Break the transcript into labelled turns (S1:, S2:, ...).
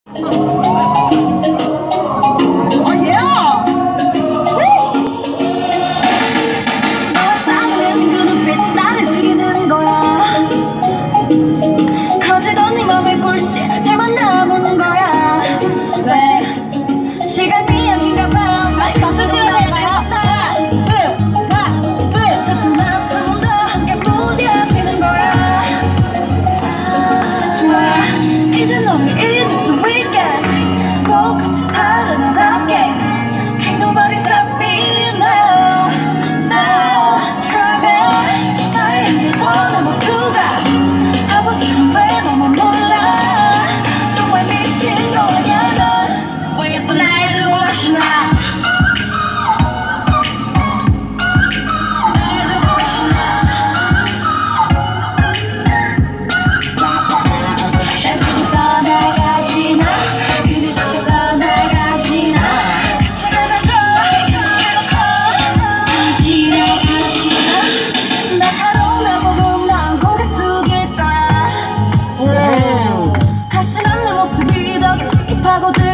S1: 너와 싸늘해진 그 눈빛이 나를 죽이는 거야. 커지던 네 맘의 불씨 잘만 남은 거야. 왜 시간이 약인가 봐.
S2: 다시 박수 치면서 해봐요. 박수!
S1: 슬픔만큼 더 함께 무뎌지는 거야. 좋아 이제 너를 잊을 수 있게 꼭 같이 살아남게. Can't nobody stop me now. Try it. 나의 향기 원한 모두가 바보처럼 왜 너만 몰라. 정말 미친 거야 넌. 왜 예쁜 날 두고 가시나. 하고